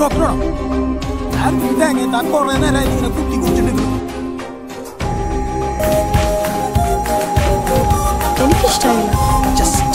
ഡോക്ടറാണോ? ഞാൻ തേങ്ങ താൻ കുറേ നേരം ഇങ്ങനെ കുത്തി കുടിച്ചിട്ടുണ്ട്. എനിക്കിഷ്ടമില്ല. ജസ്റ്റ്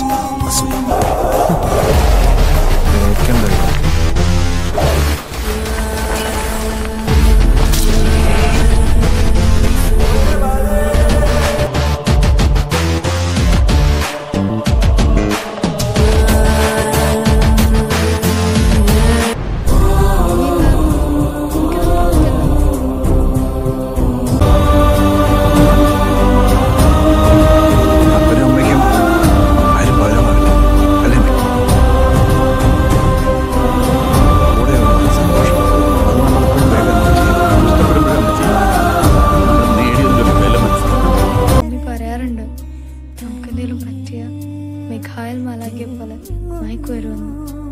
നമുക്കെന്തെങ്കിലും പറ്റിയ മിഖായൽ മാലാഖയെ പോലെ മയക്ക് വരുമെന്ന്.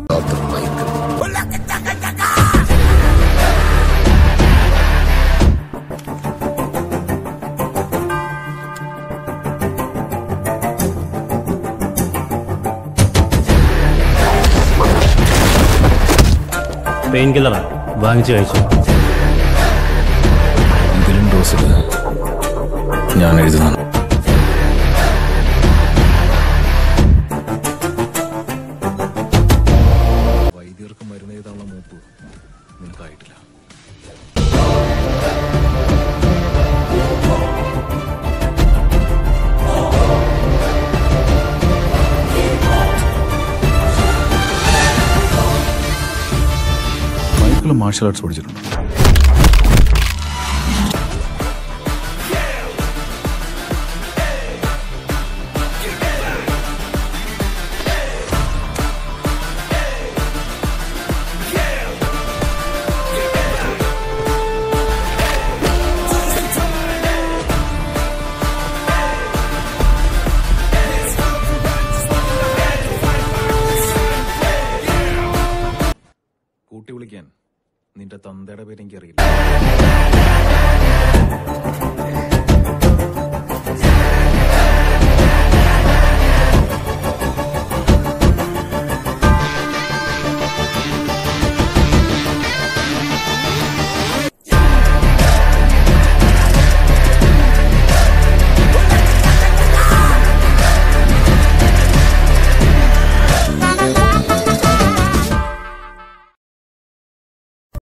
പെയിൻ കില്ലറാണ്, വാങ്ങിച്ചു കഴിച്ചു. ഇതിലും ഡോസിൽ ഞാൻ എഴുതുന്നു. വൈദ്യർക്ക് മരുന്ന് എഴുതാനുള്ള മൂപ്പ് നിനക്കായിട്ടില്ല. മൈക്കിൾ മാർഷൽ ആർട്സ് പഠിച്ചിട്ടുണ്ട്. കൂട്ടി വിളിക്കാൻ നിന്റെ തന്തയുടെ പേര് എനിക്കറിയില്ല.